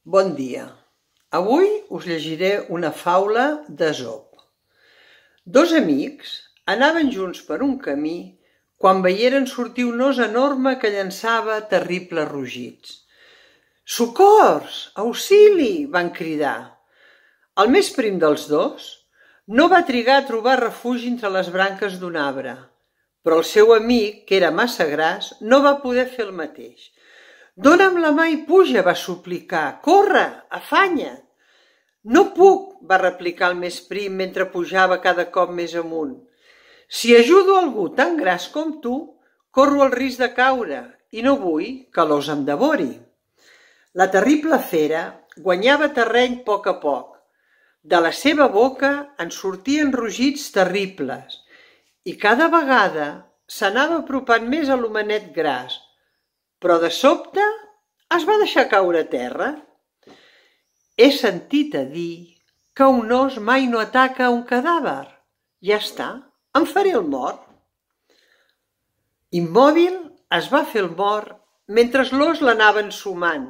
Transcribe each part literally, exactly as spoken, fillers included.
Bon dia. Avui us llegiré una faula d'Esop. Dos amics anaven junts per un camí quan veieren sortir un os enorme que llançava terribles rugits. «Socors! Auxili!» van cridar. El més prim dels dos no va trigar a trobar refugi entre les branques d'un arbre, però el seu amic, que era massa gras, no va poder fer el mateix. «Dóna'm la mà i puja», va suplicar. «Corre, afanya't!» «No puc», va replicar el més prim mentre pujava cada cop més amunt. «Si ajudo algú tan gras com tu, corro el risc de caure i no vull que l'os em devori». La terrible fera guanyava terreny a poc a poc. De la seva boca en sortien rugits terribles i cada vegada s'anava apropant més a l'homenet gras, però de sobte es va deixar caure a terra. «He sentit a dir que un os mai no ataca un cadàver. Ja està, em faré el mort». Immòbil es va fer el mort mentre l'os l'anava ensumant.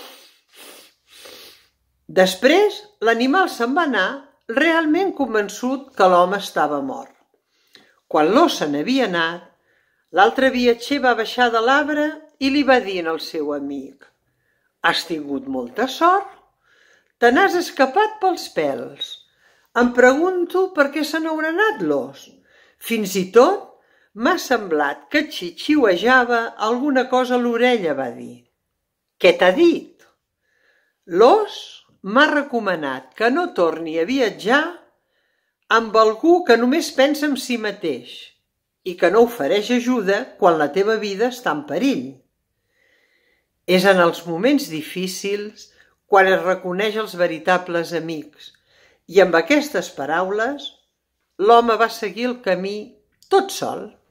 Després l'animal se'n va anar realment convençut que l'home estava mort. Quan l'os se n'havia anat, l'altre viatger va baixar de l'arbre i li va dir al seu amic: «Has tingut molta sort, te n'has escapat pels pèls. Em pregunto per què se n'haurà anat l'os. Fins i tot m'ha semblat que et xiuxiuejava alguna cosa a l'orella», va dir. «Què t'ha dit?» «L'os m'ha recomanat que no torni a viatjar amb algú que només pensa en si mateix i que no ofereix ajuda quan la teva vida està en perill. És en els moments difícils quan es reconeix els veritables amics». I amb aquestes paraules l'home va seguir el camí tot sol.